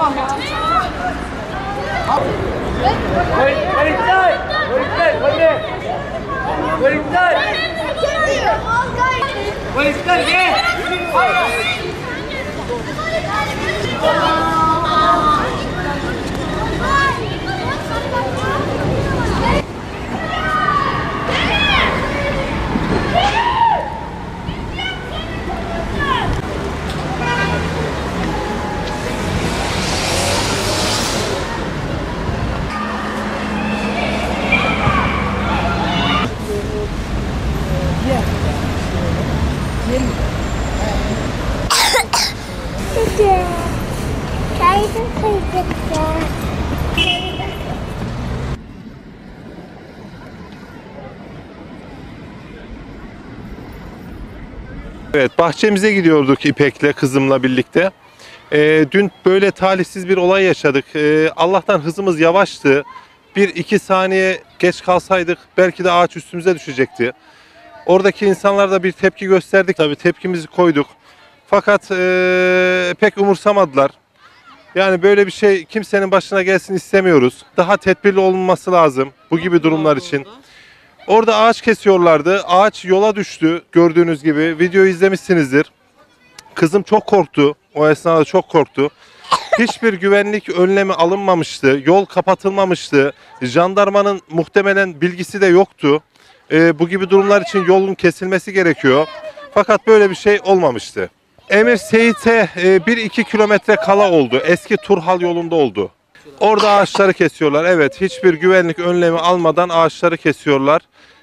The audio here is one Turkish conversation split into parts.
Evet, bahçemize gidiyorduk İpek'le, kızımla birlikte. Dün böyle talihsiz bir olay yaşadık. Allah'tan hızımız yavaştı. 1-2 saniye geç kalsaydık belki de ağaç üstümüze düşecekti. Oradaki insanlar da bir tepki gösterdik. Tabii tepkimizi koyduk. Fakat pek umursamadılar. Yani böyle bir şey kimsenin başına gelsin istemiyoruz. Daha tedbirli olunması lazım bu gibi durumlar için. Orada ağaç kesiyorlardı. Ağaç yola düştü gördüğünüz gibi. Videoyu izlemişsinizdir. Kızım çok korktu. O esnada çok korktu. Hiçbir güvenlik önlemi alınmamıştı. Yol kapatılmamıştı. Jandarmanın muhtemelen bilgisi de yoktu. Bu gibi durumlar için yolun kesilmesi gerekiyor. Fakat böyle bir şey olmamıştı. Emir Seyit'e 1-2 kilometre kala oldu. Eski Turhal yolunda oldu. Orada ağaçları kesiyorlar. Evet, hiçbir güvenlik önlemi almadan ağaçları kesiyorlar.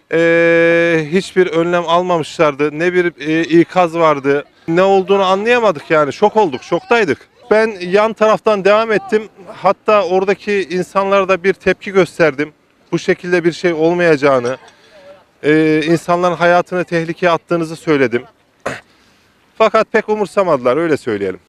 Hiçbir önlem almamışlardı. Ne bir ikaz vardı. Ne olduğunu anlayamadık yani. Şok olduk, şoktaydık. Ben yan taraftan devam ettim. Hatta oradaki insanlara da bir tepki gösterdim. Bu şekilde bir şey olmayacağını, insanların hayatını tehlikeye attığınızı söyledim. Fakat pek umursamadılar, öyle söyleyelim.